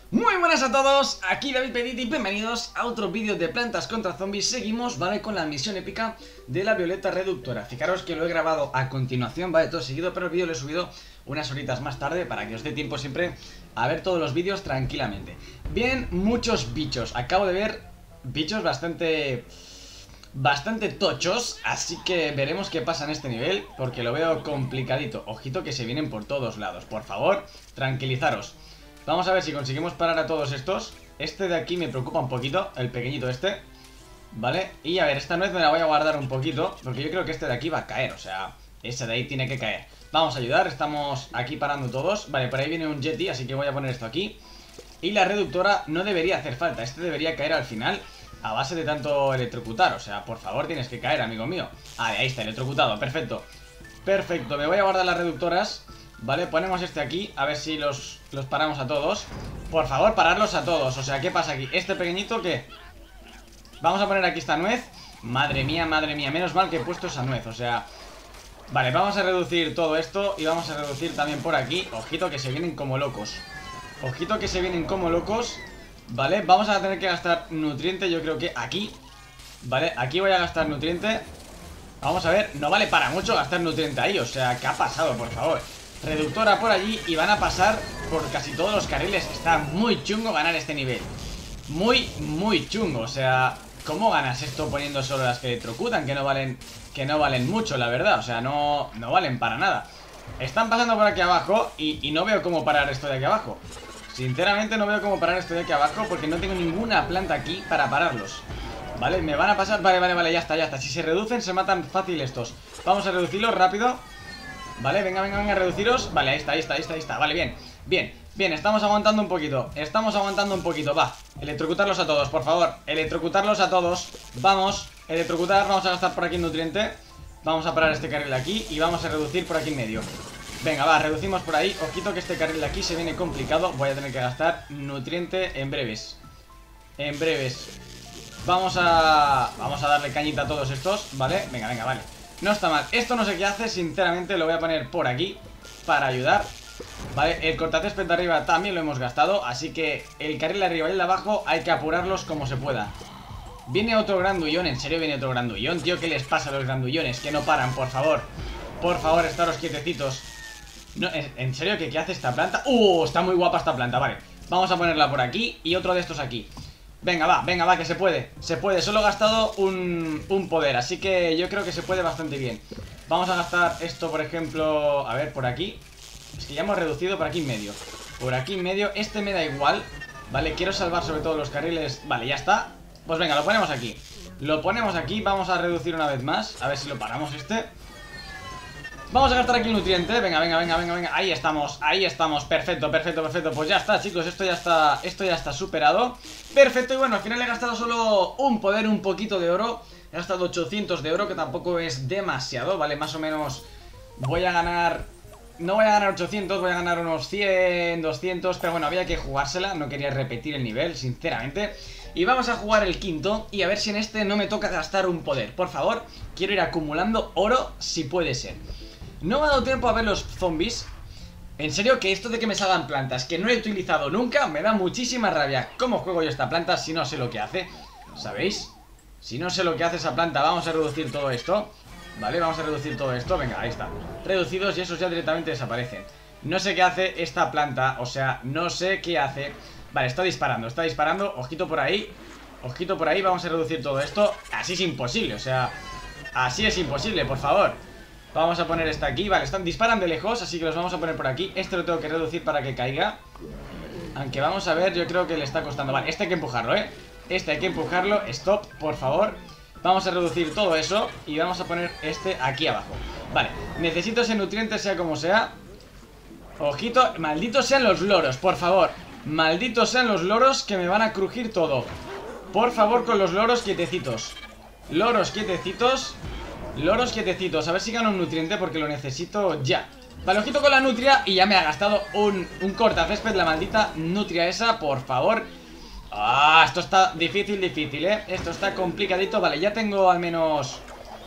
Muy buenas a todos, aquí David Petit y bienvenidos a otro vídeo de Plantas contra Zombies. Seguimos, ¿vale? Con la misión épica de la Violeta Reductora. Fijaros que lo he grabado a continuación, ¿vale? Todo seguido, pero el vídeo lo he subido unas horitas más tarde para que os dé tiempo siempre a ver todos los vídeos tranquilamente. Bien, muchos bichos, acabo de ver bichos bastante tochos, así que veremos qué pasa en este nivel, porque lo veo complicadito. Ojito que se vienen por todos lados, por favor, tranquilizaros. Vamos a ver si conseguimos parar a todos estos. Este de aquí me preocupa un poquito, el pequeñito este, ¿vale? Y a ver, esta nuez me la voy a guardar un poquito, porque yo creo que este de aquí va a caer, o sea, ese de ahí tiene que caer. Vamos a ayudar, estamos aquí parando todos. Vale, por ahí viene un Yeti, así que voy a poner esto aquí. Y la reductora no debería hacer falta, este debería caer al final a base de tanto electrocutar, o sea, por favor tienes que caer, amigo mío. Ah, ahí está, electrocutado, perfecto. Perfecto, me voy a guardar las reductoras. Vale, ponemos este aquí, a ver si los paramos a todos. Por favor, pararlos a todos. O sea, ¿qué pasa aquí? ¿Este pequeñito qué? Vamos a poner aquí esta nuez. Madre mía, menos mal que he puesto esa nuez, o sea... Vale, vamos a reducir todo esto y vamos a reducir también por aquí. Ojito que se vienen como locos. Ojito que se vienen como locos. Vale, vamos a tener que gastar nutriente, yo creo que aquí. Vale, aquí voy a gastar nutriente. Vamos a ver, no vale para mucho gastar nutriente ahí, o sea, ¿qué ha pasado, por favor? Reductora por allí y van a pasar por casi todos los carriles. Está muy chungo ganar este nivel. Muy chungo, o sea, ¿cómo ganas esto poniendo solo las que electrocutan? Que no valen mucho, la verdad, o sea, no valen para nada. Están pasando por aquí abajo y no veo cómo parar esto de aquí abajo. Sinceramente no veo cómo parar esto de aquí abajo porque no tengo ninguna planta aquí para pararlos. Vale, me van a pasar, vale, ya está. Si se reducen se matan fácil estos. Vamos a reducirlos rápido. Vale, venga, reduciros. Vale, ahí está, vale, bien, estamos aguantando un poquito. Va, electrocutarlos a todos, por favor. Electrocutarlos a todos, vamos. Electrocutar, vamos a gastar por aquí el nutriente. Vamos a parar este carril aquí y vamos a reducir por aquí en medio. Venga, va, reducimos por ahí. Ojito que este carril de aquí se viene complicado. Voy a tener que gastar nutriente en breves. Vamos a darle cañita a todos estos, ¿vale? Venga, vale. No está mal, esto no sé qué hace, sinceramente lo voy a poner por aquí para ayudar. Vale, el cortacésped de arriba también lo hemos gastado, así que el carril de arriba y el de abajo hay que apurarlos como se pueda. Viene otro grandullón, ¿en serio viene otro grandullón? Tío, ¿qué les pasa a los grandullones? Que no paran, por favor. Por favor, estaros quietecitos. No, ¿en serio qué hace esta planta? Está muy guapa esta planta, vale. Vamos a ponerla por aquí y otro de estos aquí. Venga, va, que se puede. Solo he gastado un poder, así que yo creo que se puede bastante bien. Vamos a gastar esto, por ejemplo, a ver, por aquí. Es que ya hemos reducido por aquí en medio. Por aquí en medio, este me da igual. Vale, quiero salvar sobre todo los carriles. Vale, ya está. Pues venga, lo ponemos aquí. Vamos a reducir una vez más. A ver si lo paramos este. Vamos a gastar aquí el nutriente, venga, ahí estamos, perfecto. Pues ya está, chicos, esto ya está superado. Perfecto, y bueno, al final he gastado solo un poder, un poquito de oro. He gastado 800 de oro, que tampoco es demasiado, vale, más o menos voy a ganar... No voy a ganar 800, voy a ganar unos 100, 200, pero bueno, había que jugársela, no quería repetir el nivel, sinceramente. Y vamos a jugar el quinto y a ver si en este no me toca gastar un poder. Por favor, quiero ir acumulando oro si puede ser. No me ha dado tiempo a ver los zombies. En serio que esto de que me salgan plantas que no he utilizado nunca me da muchísima rabia. ¿Cómo juego yo esta planta si no sé lo que hace? ¿Sabéis? Si no sé lo que hace esa planta, vamos a reducir todo esto. Vale, vamos a reducir todo esto. Venga, ahí está. Reducidos y esos ya directamente desaparecen. No sé qué hace esta planta, o sea, no sé qué hace. Vale, está disparando. Ojito por ahí, vamos a reducir todo esto. Así es imposible, o sea, así es imposible, por favor. Vamos a poner esta aquí, vale, disparan de lejos, así que los vamos a poner por aquí. Este lo tengo que reducir para que caiga. Aunque vamos a ver, yo creo que le está costando. Vale, este hay que empujarlo, este hay que empujarlo, stop, por favor. Vamos a reducir todo eso y vamos a poner este aquí abajo. Vale, necesito ese nutriente sea como sea. Ojito, malditos sean los loros, por favor. Malditos sean los loros que me van a crujir todo. Por favor, con los loros quietecitos. Loros quietecitos, a ver si gano un nutriente porque lo necesito ya. Vale, ojito con la nutria y ya me ha gastado un cortacésped, la maldita nutria esa, por favor. Esto está difícil, esto está complicadito, vale, ya tengo al menos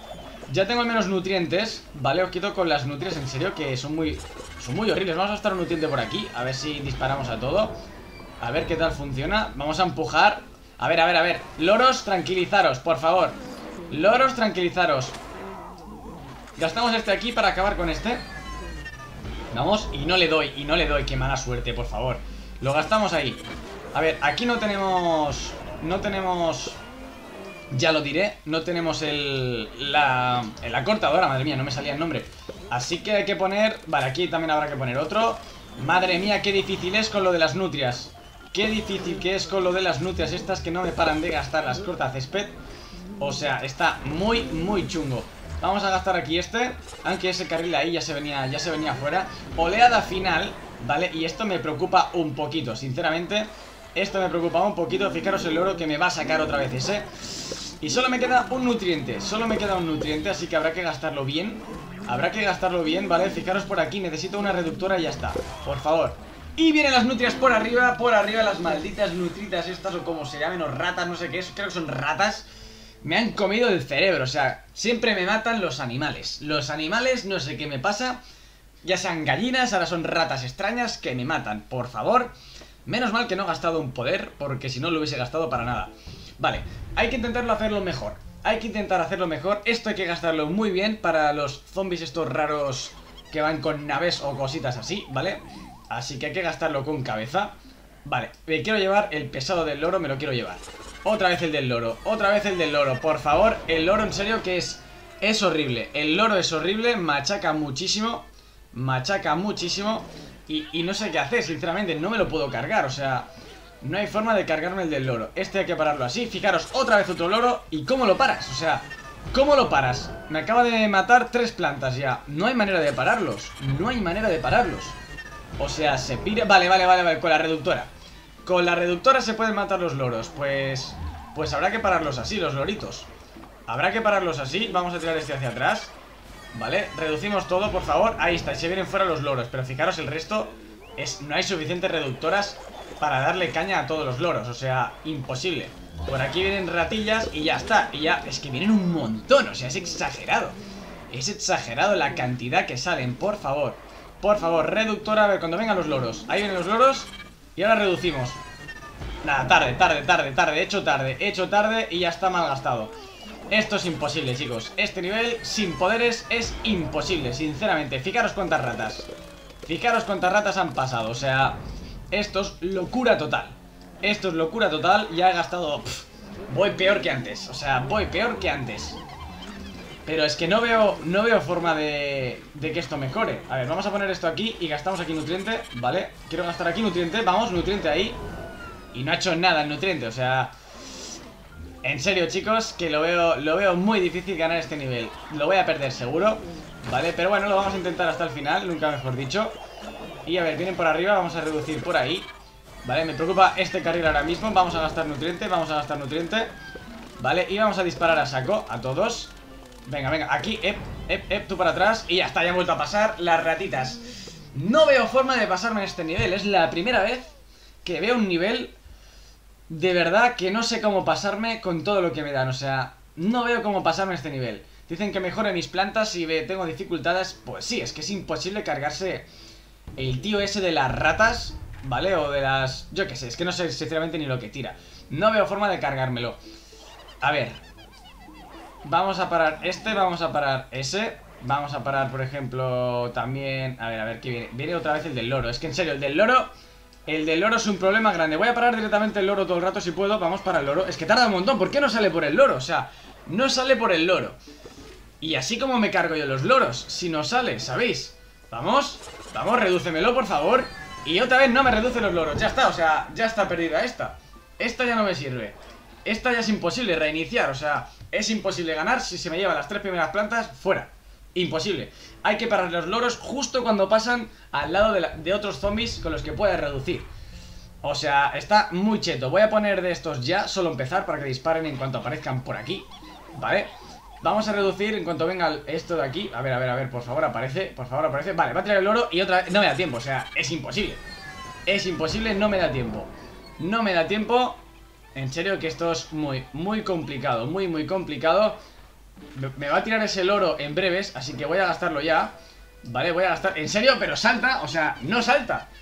nutrientes. Vale, ojito con las nutrias, en serio que son muy horribles. Vamos a gastar un nutriente por aquí, a ver si disparamos a todo. A ver qué tal funciona. Vamos a empujar. A ver, a ver, a ver. Loros, tranquilizaros, por favor. Loros, tranquilizaros. Gastamos este aquí para acabar con este. Vamos, y no le doy, y no le doy. Qué mala suerte, por favor. Lo gastamos ahí. A ver, aquí no tenemos... No tenemos... Ya lo diré, no tenemos la cortadora, madre mía, no me salía el nombre. Así que hay que poner... Vale, aquí también habrá que poner otro. Madre mía, qué difícil es con lo de las nutrias. Qué difícil que es con lo de las nutrias estas que no me paran de gastar las cortacésped. O sea, está muy, muy chungo. Vamos a gastar aquí este, aunque ese carril ahí ya se venía fuera. Oleada final, ¿vale? Y esto me preocupa un poquito, sinceramente. Esto me preocupa un poquito. Fijaros el oro que me va a sacar otra vez ese. Y solo me queda un nutriente. Solo me queda un nutriente, así que habrá que gastarlo bien. Habrá que gastarlo bien, ¿vale? Fijaros por aquí, necesito una reductora y ya está. Por favor. Y vienen las nutrias por arriba las malditas nutritas estas, o como se llamen, o ratas, no sé qué es. Creo que son ratas. Me han comido el cerebro, o sea, siempre me matan los animales. Los animales, no sé qué me pasa. Ya sean gallinas, ahora son ratas extrañas que me matan, por favor. Menos mal que no he gastado un poder, porque si no lo hubiese gastado para nada. Vale, hay que intentarlo hacerlo mejor. Hay que intentar hacerlo mejor. Esto hay que gastarlo muy bien para los zombies estos raros que van con naves o cositas así, ¿vale? Así que hay que gastarlo con cabeza. Vale, me quiero llevar el pesado del loro, me lo quiero llevar. Otra vez el del loro, otra vez el del loro. Por favor, el loro en serio que es horrible. El loro es horrible, machaca muchísimo. Machaca muchísimo. Y no sé qué hacer, sinceramente, no me lo puedo cargar, o sea... No hay forma de cargarme el del loro. Este hay que pararlo así, fijaros, otra vez otro loro. ¿Y cómo lo paras? O sea, ¿cómo lo paras? Me acaba de matar 3 plantas ya. No hay manera de pararlos. No hay manera de pararlos. O sea, se pira... Vale, con la reductora. Con la reductora se pueden matar los loros. Pues habrá que pararlos así, los loritos. Habrá que pararlos así. Vamos a tirar este hacia atrás. Vale, reducimos todo, por favor. Ahí está, y se vienen fuera los loros. Pero fijaros, el resto no hay suficientes reductoras para darle caña a todos los loros. O sea, imposible. Por aquí vienen ratillas y ya está. Y ya, es que vienen un montón. O sea, es exagerado. Es exagerado la cantidad que salen, por favor. Por favor, reductora, a ver, cuando vengan los loros. Ahí vienen los loros. Y ahora reducimos. Nada, tarde. He hecho tarde y ya está mal gastado. Esto es imposible, chicos. Este nivel sin poderes es imposible, sinceramente. Fijaros cuántas ratas. Fijaros cuántas ratas han pasado. O sea, esto es locura total. Esto es locura total. Ya he gastado... voy peor que antes. O sea, voy peor que antes. Pero es que no veo forma de que esto mejore. A ver, vamos a poner esto aquí y gastamos aquí nutriente. Vale, quiero gastar aquí nutriente. Vamos, nutriente ahí. Y no ha hecho nada el nutriente, o sea... En serio, chicos, que lo veo muy difícil ganar este nivel. Lo voy a perder seguro, ¿vale? Pero bueno, lo vamos a intentar hasta el final, nunca mejor dicho. Y a ver, vienen por arriba, vamos a reducir por ahí. Vale, me preocupa este carril ahora mismo. Vamos a gastar nutriente, Vale, y vamos a disparar a saco, a todos. Venga, aquí, tú para atrás. Y ya está, ya han vuelto a pasar las ratitas. No veo forma de pasarme en este nivel. Es la primera vez que veo un nivel... De verdad que no sé cómo pasarme con todo lo que me dan, o sea, no veo cómo pasarme este nivel. Dicen que mejore mis plantas si tengo dificultades. Pues sí, es que es imposible cargarse el tío ese de las ratas, ¿vale? O de las... Yo qué sé, es que no sé sinceramente ni lo que tira. No veo forma de cargármelo. A ver. Vamos a parar este, vamos a parar ese. Vamos a parar, por ejemplo, también... A ver, ¿qué viene? Viene otra vez el del loro. Es que en serio, el del loro... El del loro es un problema grande. Voy a parar directamente el loro todo el rato si puedo. Vamos para el loro. Es que tarda un montón. ¿Por qué no sale por el loro? O sea, no sale por el loro. Y así como me cargo yo los loros. Si no sale, ¿sabéis? Vamos, redúcemelo, por favor. Y otra vez no me reduce los loros. Ya está, o sea, ya está perdida esta. Esta ya no me sirve. Esta ya es imposible reiniciar. O sea, es imposible ganar si se me llevan las 3 primeras plantas fuera. Imposible. Hay que parar los loros justo cuando pasan al lado de otros zombies con los que puedes reducir. O sea, está muy cheto. Voy a poner de estos ya, solo empezar, para que disparen en cuanto aparezcan por aquí. Vale. Vamos a reducir en cuanto venga esto de aquí. A ver, por favor aparece. Vale, va a tirar el loro y otra vez. No me da tiempo, o sea, es imposible. Es imposible, no me da tiempo. No me da tiempo. En serio que esto es muy complicado. Muy complicado. Me va a tirar ese loro en breves, así que voy a gastarlo ya. Vale, voy a gastar... ¿En serio? Pero salta, o sea, no salta.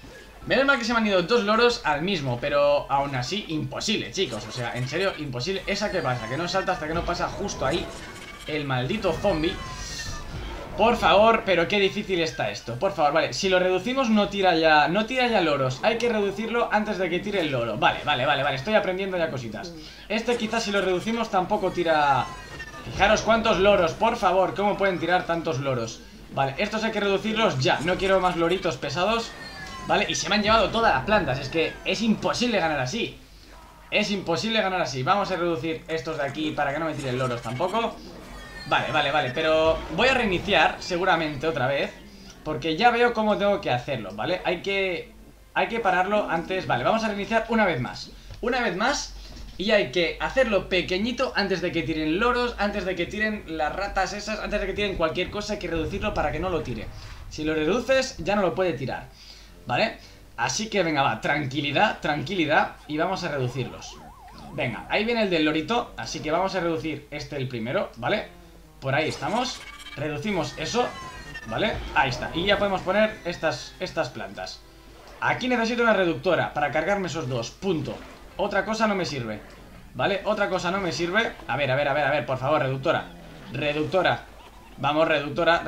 Menos mal que se me han ido 2 loros al mismo, pero aún así imposible, chicos. O sea, en serio, imposible. ¿Esa qué pasa? Que no salta hasta que no pasa justo ahí el maldito zombie. Por favor, pero qué difícil está esto. Por favor, vale, si lo reducimos no tira ya loros. Hay que reducirlo antes de que tire el loro. Vale, estoy aprendiendo ya cositas. Este quizás si lo reducimos tampoco tira. Fijaros cuántos loros, por favor. ¿Cómo pueden tirar tantos loros? Vale, estos hay que reducirlos ya. No quiero más loritos pesados. Vale, y se me han llevado todas las plantas. Es que es imposible ganar así. Es imposible ganar así. Vamos a reducir estos de aquí para que no me tiren loros tampoco. Vale, pero voy a reiniciar seguramente otra vez, porque ya veo cómo tengo que hacerlo, ¿vale? Hay que pararlo antes. Vale, vamos a reiniciar una vez más. Una vez más. Y hay que hacerlo pequeñito antes de que tiren loros, antes de que tiren las ratas esas, antes de que tiren cualquier cosa. Hay que reducirlo para que no lo tire. Si lo reduces ya no lo puede tirar, ¿vale? Así que venga, va, tranquilidad, tranquilidad. Y vamos a reducirlos. Venga, ahí viene el del lorito. Así que vamos a reducir el primero, ¿vale? Por ahí estamos. Reducimos eso, ¿vale? Ahí está, y ya podemos poner estas plantas. Aquí necesito una reductora para cargarme esos dos, punto. Otra cosa no me sirve, ¿vale? Otra cosa no me sirve. A ver, por favor, reductora. Reductora. Vamos, reductora,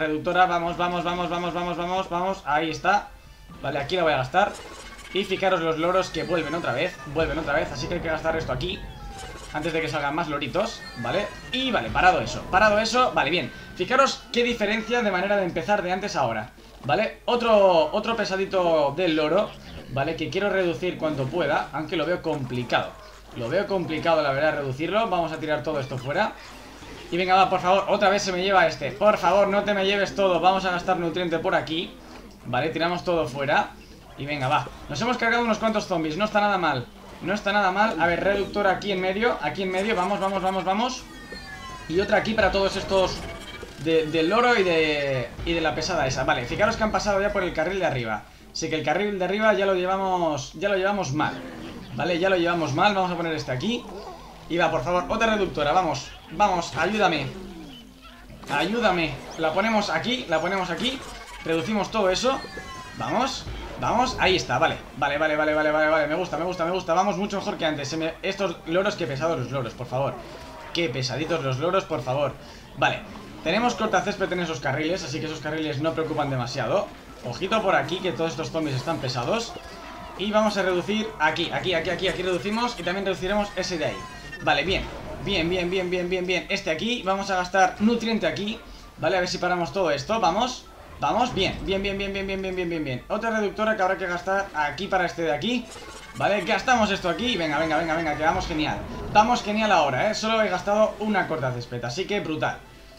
vamos. Ahí está. Vale, aquí la voy a gastar. Y fijaros los loros que vuelven otra vez. Así que hay que gastar esto aquí antes de que salgan más loritos, ¿vale? Y vale, parado eso, vale, bien. Fijaros qué diferencia de manera de empezar de antes a ahora, ¿vale? Otro pesadito del loro, ¿vale? Que quiero reducir cuanto pueda, aunque lo veo complicado. Lo veo complicado, la verdad, reducirlo. Vamos a tirar todo esto fuera. Y venga, va, por favor, otra vez se me lleva este. Por favor, no te me lleves todo. Vamos a gastar nutriente por aquí, ¿vale? Tiramos todo fuera. Y venga, va. Nos hemos cargado unos cuantos zombies, no está nada mal. No está nada mal. A ver, reductor aquí en medio. Vamos. Y otra aquí para todos estos del loro y de la pesada esa. Vale, fijaros que han pasado ya por el carril de arriba. Así que el carril de arriba ya lo llevamos mal. Vale, ya lo llevamos mal. Vamos a poner este aquí. Y va, por favor, otra reductora. Vamos, ayúdame. La ponemos aquí. Reducimos todo eso. Vamos, ahí está, vale, me gusta, vamos mucho mejor que antes. Estos loros, qué pesados los loros, por favor. Qué pesaditos los loros, por favor. Vale, tenemos cortacésped en esos carriles, así que esos carriles no preocupan demasiado. Ojito por aquí, que todos estos zombies están pesados. Y vamos a reducir aquí reducimos y también reduciremos ese de ahí. Vale, bien, este aquí, vamos a gastar nutriente aquí. Vale, a ver si paramos todo esto, vamos, bien. Otra reductora que habrá que gastar aquí para este de aquí. Vale, gastamos esto aquí. Venga, que vamos genial. Vamos genial ahora, solo he gastado una cortacésped, así que brutal.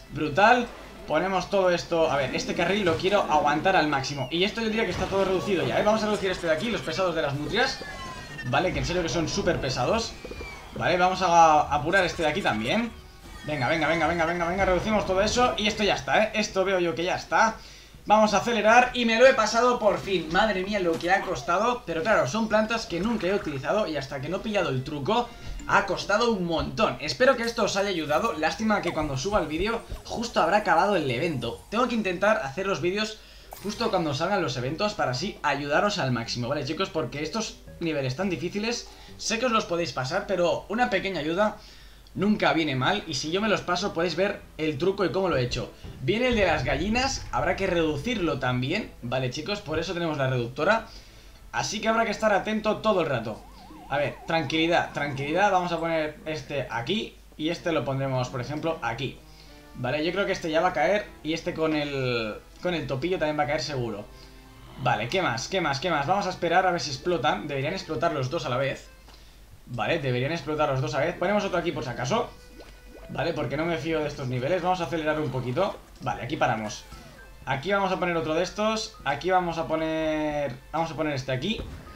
Ponemos todo esto. A ver, este carril lo quiero aguantar al máximo. Y esto yo diría que está todo reducido ya, Vamos a reducir este de aquí, los pesados de las nutrias. Vale, que en serio que son súper pesados. Vale, vamos a apurar este de aquí también. Venga, reducimos todo eso. Y esto ya está, Esto veo yo que ya está. Vamos a acelerar y me lo he pasado por fin. Madre mía lo que ha costado. Pero claro, son plantas que nunca he utilizado y hasta que no he pillado el truco ha costado un montón. Espero que esto os haya ayudado. Lástima que cuando suba el vídeo justo habrá acabado el evento. Tengo que intentar hacer los vídeos justo cuando salgan los eventos para así ayudaros al máximo, ¿vale, chicos? Porque estos niveles tan difíciles sé que os los podéis pasar, pero una pequeña ayuda nunca viene mal. Y si yo me los paso podéis ver el truco y cómo lo he hecho. Viene el de las gallinas, habrá que reducirlo también, ¿vale, chicos? Por eso tenemos la reductora. Así que habrá que estar atento todo el rato. A ver, tranquilidad. Vamos a poner este aquí y este lo pondremos, por ejemplo, aquí. Vale, yo creo que este ya va a caer y este con el topillo también va a caer seguro. Vale, ¿qué más? Vamos a esperar a ver si explotan. Deberían explotar los dos a la vez. Vale, deberían explotar los dos a la vez. Ponemos otro aquí por si acaso. Vale, porque no me fío de estos niveles. Vamos a acelerar un poquito. Vale, aquí paramos. Aquí vamos a poner otro de estos. Aquí vamos a poner este aquí.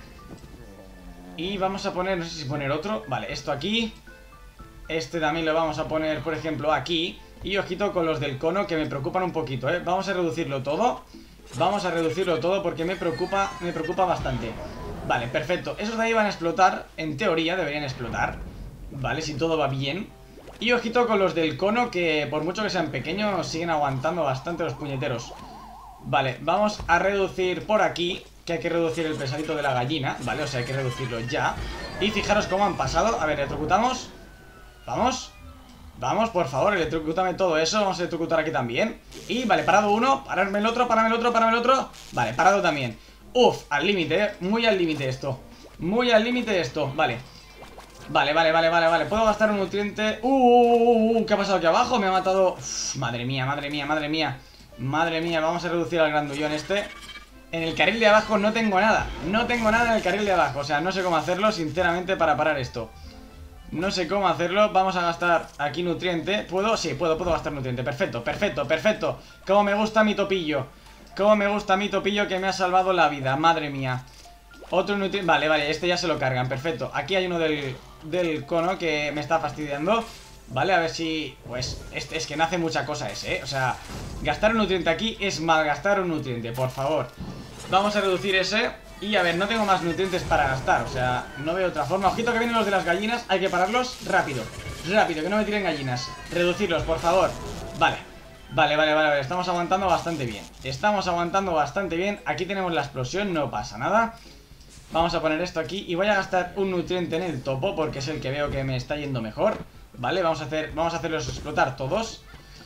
Y vamos a poner, no sé si poner otro. Vale, esto aquí. Este también lo vamos a poner, por ejemplo, aquí. Y ojito con los del cono, que me preocupan un poquito, Vamos a reducirlo todo. Porque me preocupa bastante. Vale, perfecto. Esos de ahí van a explotar. En teoría deberían explotar. Vale, si todo va bien. Y ojito con los del cono, que por mucho que sean pequeños siguen aguantando bastante los puñeteros. Vale, vamos a reducir por aquí. que hay que reducir el pesadito de la gallina, ¿vale? O sea, hay que reducirlo ya. Y fijaros cómo han pasado. A ver, electrocutamos. Vamos. Vamos, por favor, electrocútame todo eso. Vamos a electrocutar aquí también. Y vale, parado uno, pararme el otro, pararme el otro, pararme el otro. Vale, parado también. Uf, al límite, muy al límite esto. Muy al límite esto, vale. Vale, vale, vale, vale, vale. Puedo gastar un nutriente. ¿Qué ha pasado aquí abajo? Me ha matado. Uf, madre mía, madre mía, madre mía. Madre mía, vamos a reducir al grandullón este. En el carril de abajo no tengo nada. No tengo nada en el carril de abajo. O sea, no sé cómo hacerlo, sinceramente, para parar esto. No sé cómo hacerlo. Vamos a gastar aquí nutriente. ¿Puedo? Sí, puedo gastar nutriente. Perfecto, perfecto, perfecto. Cómo me gusta mi topillo. Cómo me gusta mi topillo, que me ha salvado la vida. Madre mía. Otro nutriente. Vale, vale, este ya se lo cargan. Perfecto. Aquí hay uno del cono que me está fastidiando. Vale, a ver si... Pues es que no hace mucha cosa ese, ¿eh? O sea, gastar un nutriente aquí es malgastar un nutriente, por favor. Vamos a reducir ese. Y a ver, no tengo más nutrientes para gastar. O sea, no veo otra forma. Ojito que vienen los de las gallinas. Hay que pararlos rápido. Rápido, que no me tiren gallinas. Reducirlos, por favor. Vale. Vale, vale, vale, vale. Estamos aguantando bastante bien. Estamos aguantando bastante bien. Aquí tenemos la explosión, no pasa nada. Vamos a poner esto aquí. Y voy a gastar un nutriente en el topo, porque es el que veo que me está yendo mejor. Vale, vamos a hacerlos explotar todos.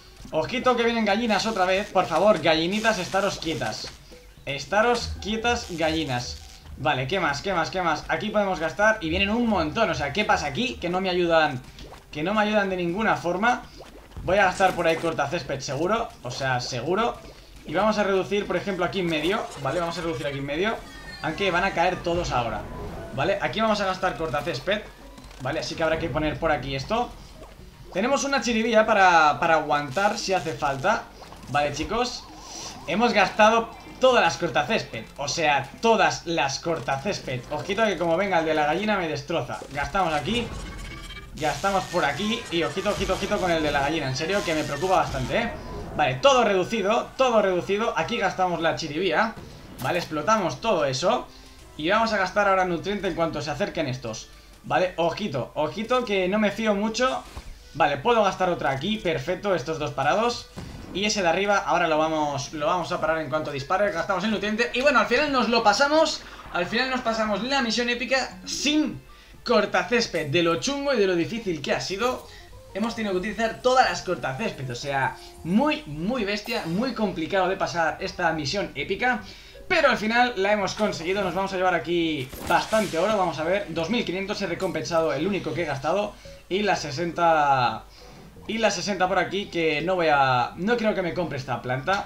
Ojito que vienen gallinas otra vez. Por favor, gallinitas, estaros quietas. Estaros quietas, gallinas. Vale, ¿qué más? ¿Qué más? ¿Qué más? Aquí podemos gastar y vienen un montón. O sea, ¿qué pasa aquí? Que no me ayudan. Que no me ayudan de ninguna forma. Voy a gastar por ahí cortacésped seguro. O sea, seguro. Y vamos a reducir, por ejemplo, aquí en medio. Vale, vamos a reducir aquí en medio. Aunque van a caer todos ahora. Vale, aquí vamos a gastar cortacésped. Vale, así que habrá que poner por aquí esto. Tenemos una chiribía para aguantar si hace falta. Vale, chicos. Hemos gastado todas las cortacésped. O sea, todas las cortacésped. Ojito que como venga el de la gallina me destroza. Gastamos aquí. Gastamos por aquí. Y ojito, ojito, ojito con el de la gallina. En serio, que me preocupa bastante, ¿eh? Vale, todo reducido. Todo reducido. Aquí gastamos la chiribía. Vale, explotamos todo eso. Y vamos a gastar ahora nutriente en cuanto se acerquen estos. Vale, ojito, ojito que no me fío mucho. Vale, puedo gastar otra aquí, perfecto, estos dos parados. Y ese de arriba, ahora lo vamos a parar en cuanto dispare. Gastamos el nutriente, y bueno, al final nos lo pasamos. Al final nos pasamos la misión épica sin cortacésped. De lo chungo y de lo difícil que ha sido, hemos tenido que utilizar todas las cortacésped. O sea, muy, muy bestia, muy complicado de pasar esta misión épica. Pero al final la hemos conseguido. Nos vamos a llevar aquí bastante oro. Vamos a ver, 2500 he recompensado el único que he gastado. Y las 60... Y las 60 por aquí, que no creo que me compre esta planta.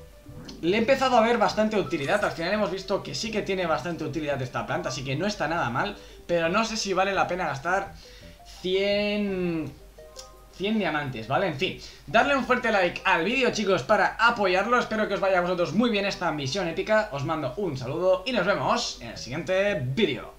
Le he empezado a ver bastante utilidad. Al final hemos visto que sí que tiene bastante utilidad esta planta, así que no está nada mal. Pero no sé si vale la pena gastar 100 diamantes, ¿vale? En fin, darle un fuerte like al vídeo, chicos, para apoyarlo. Espero que os vaya a vosotros muy bien esta misión épica. Os mando un saludo y nos vemos en el siguiente vídeo.